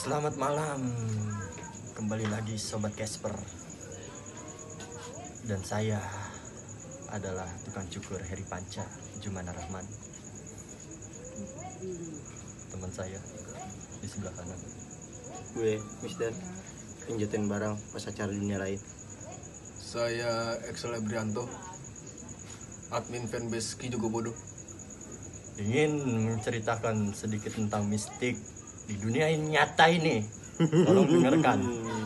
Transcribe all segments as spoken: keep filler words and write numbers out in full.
Selamat malam, kembali lagi Sobat Casper. Dan saya adalah tukang cukur Heri Panca, Jumana Rahman. Teman saya di sebelah kanan. Gue Mister pinjetin barang pas acara dunia lain. Saya Excel Ebrianto, admin fanbase Ki Juga Bodoh. Ingin menceritakan sedikit tentang mistik di dunia yang nyata ini. Tolong dengarkan.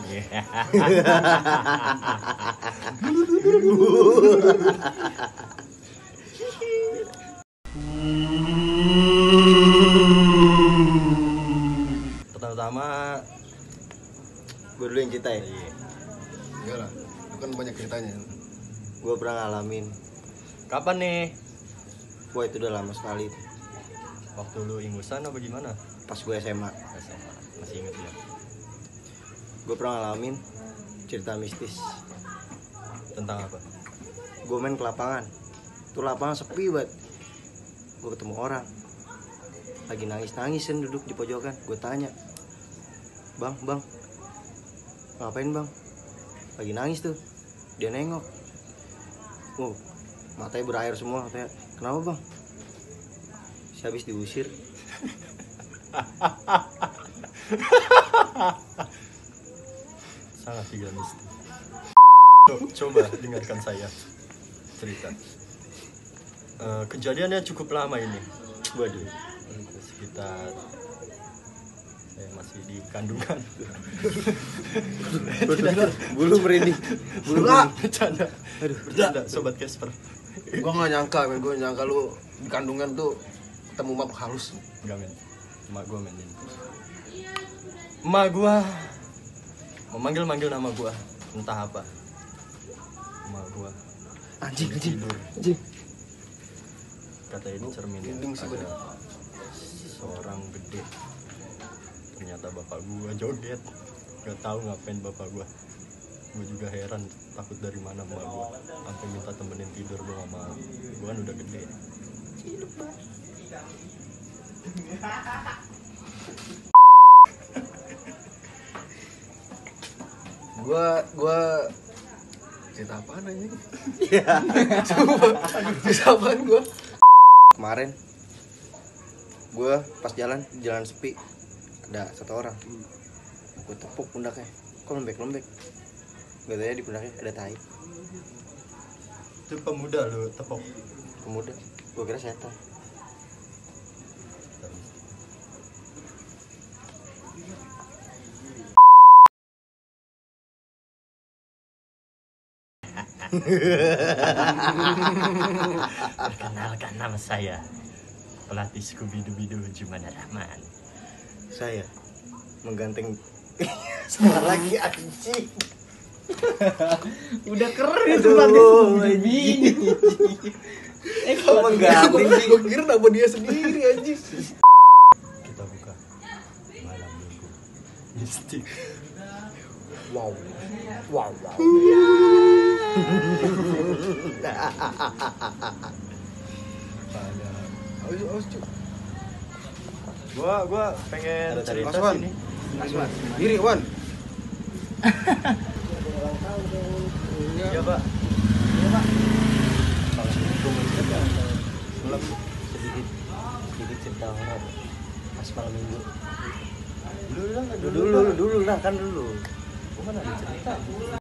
Pertama-tama Gue dulu yang cerita ya. Enggak lah, itu kan banyak ceritanya. Gue pernah ngalamin. kapan nih? Wah itu udah lama sekali. Waktu lu ingusan apa gimana? Pas gue S M A. S M A. Masih inget ya? Gue pernah ngalamin cerita mistis. Tentang apa? Gue main ke lapangan. Tuh lapangan sepi banget. Gue ketemu orang lagi nangis-nangisin duduk di pojokan. Gue tanya, Bang, bang ngapain bang? Lagi nangis tuh. Dia nengok. Wow, matanya berair semua. Katanya, kenapa bang? Si habis diusir. Sangat tidak mistis. Coba dengarkan saya cerita. Uh, kejadiannya cukup lama ini. Waduh. Sekitar saya masih di kandungan. Bulu merinding. Bulu Enggak, Bercanda. Aduh, bercanda Sobat Casper. Gua nggak nyangka, men. Gua nyangka lu di kandungan tuh ketemu map halus. Enggak men. Emak gua men ini. Emak gua memanggil-manggil nama gua, entah apa. Emak gua anjing anjing tidur. anjing. Kata ini cerminnya Merinding sih, ada seorang gede. Ternyata bapak gua joget. Gak tahu ngapain bapak gua. Gua juga heran, takut dari mana emak gua sampai minta temenin tidur. Gua gak mau. Gua kan udah gede. Gua gua cerita apaan aja? Iya. Coba. Cerita apaan gua? Kemarin gue pas jalan jalan sepi ada satu orang. Gue tepuk pundaknya, kok lembek-lembek. Gak tau ya di pundaknya ada tai. Itu pemuda lu tepok. Pemuda, gue kira setan. Perkenalkan nama saya, pelatih Scooby-Doo Jumana Rahman. Saya mengganteng sama lagi anjing. Udah keren itu pelatih. Eh Kok mengganting sih? Gua kira nama dia sendiri anjing. Kita buka malam minggu mistik. Wow. Wow, wow. Awas, awas, Cuk. Gua gua pengen Ada cerita Mas Wan. sini. Mas Wan. Diri, Wan. Iya, Pak. Iya, Pak. Malam minggu mistik ya. Malam sedikit sedikit cerita horor pas malam minggu. dulu lah, Dulu dulu dulu lah kan dulu. Gua kan ada cerita.